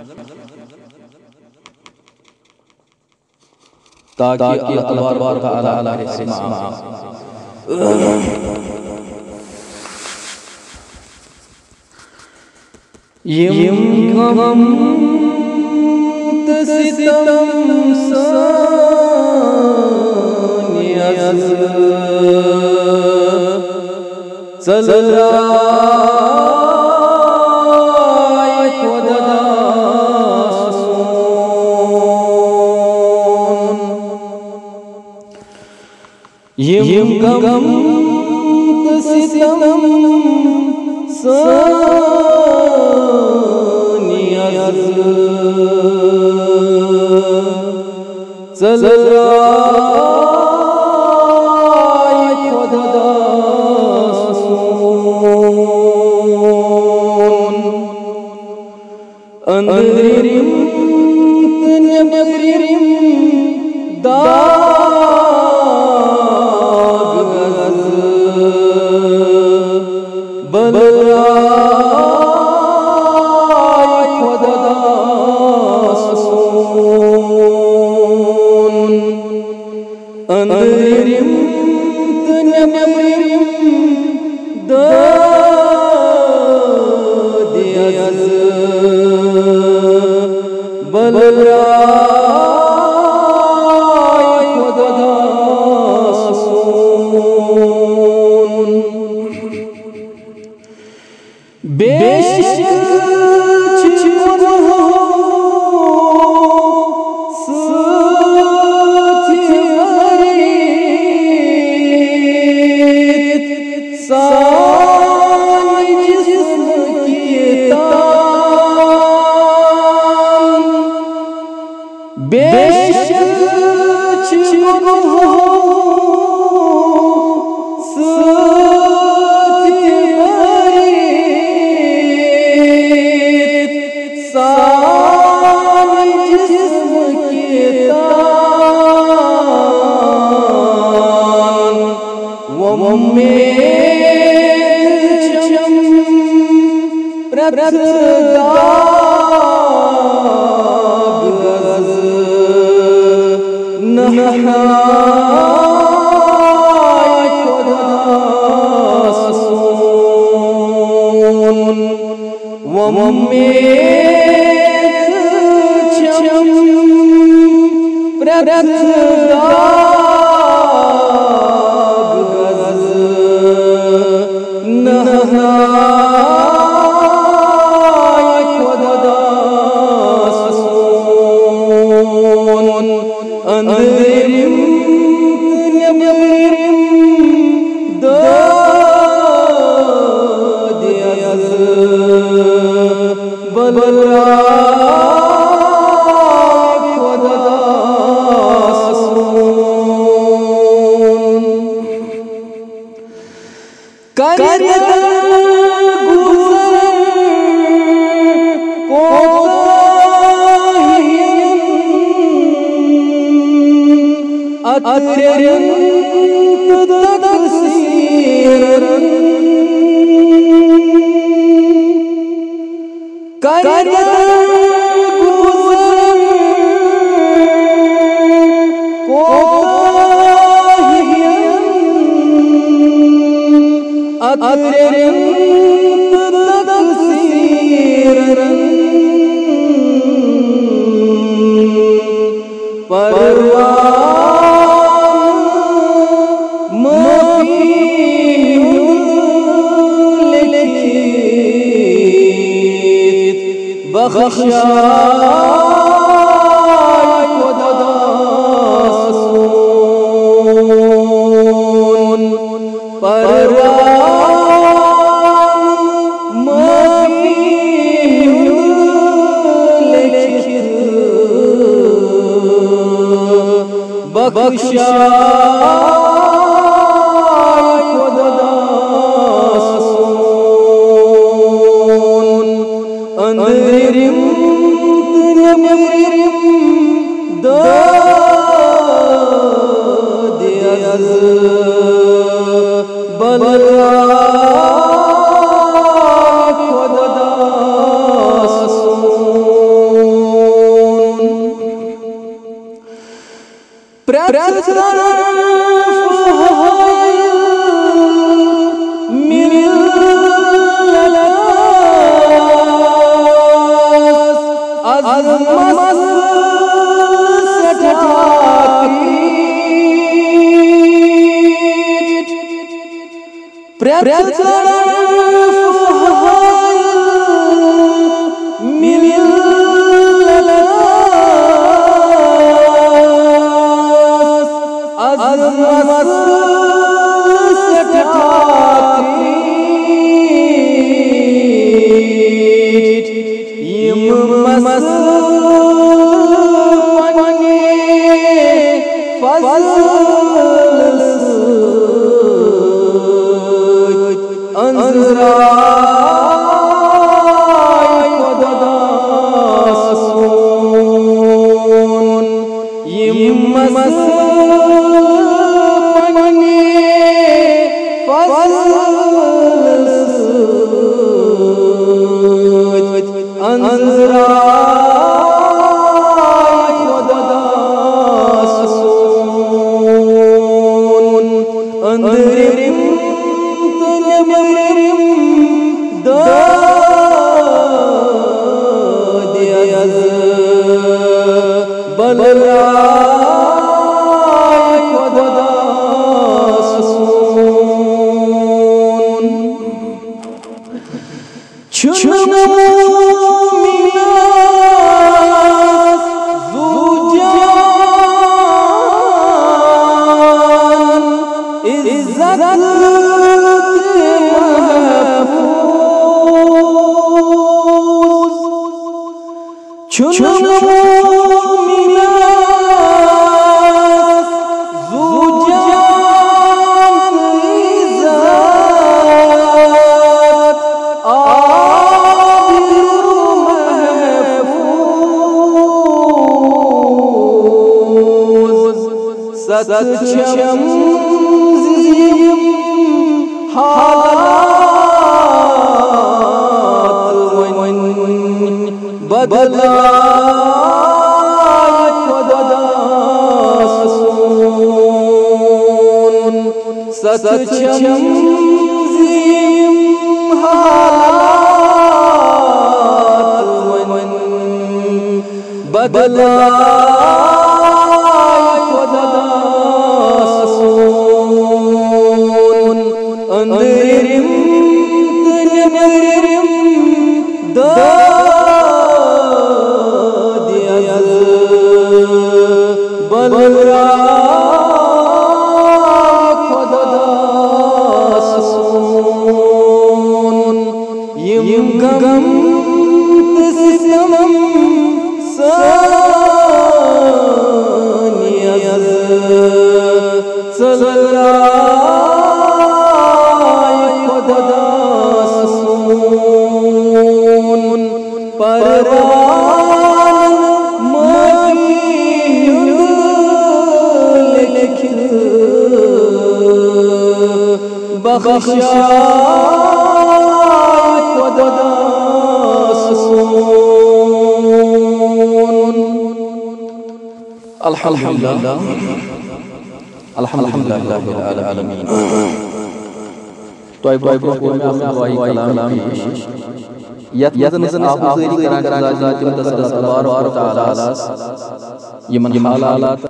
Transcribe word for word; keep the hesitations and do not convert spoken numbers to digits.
ताकि अल्लाह तबारक व तआला से माफ यम गम तसितम सानियस सलराय खुदासून यम गम तसितम सानियस सलराय खुदासून अंदरिम तनबरिम दाग गज बलराय खुदासून अंदरिम तनबरिम दाग गज बलराय खुदासून बेशक गुनाह सथिवरीत साई जिस्म की तान बेशक गुनाह सथिवरीत साई जिस्म की तान वो में चम प्रदाग गज नहाय खुदासून वो में चम प्रदाग गज नहाय खुदासून अंदरिम तनबरिम दाग गज बलराय खुदासून कर गुज़र कोताहियन अतरन तकसीरन कर गुज़र कोताहियन अतरन तकसीरन परवान मफीहुल लिखित बख्शाय खुदासून परवान मफीहुल लिखित बख्शाय खुदासून अंदरिम तनबरिम दाग गज बलराय खुदासून अल्हम्दुलिल्लाह अल्हम्दुलिल्लाह रब्बिल आलमीन। तो आई बाय को में अखवाई कलाम यत यतन आप गुजारी करान जात जात तसल्लुल्लाहु अलैहि व तआला यमन हालात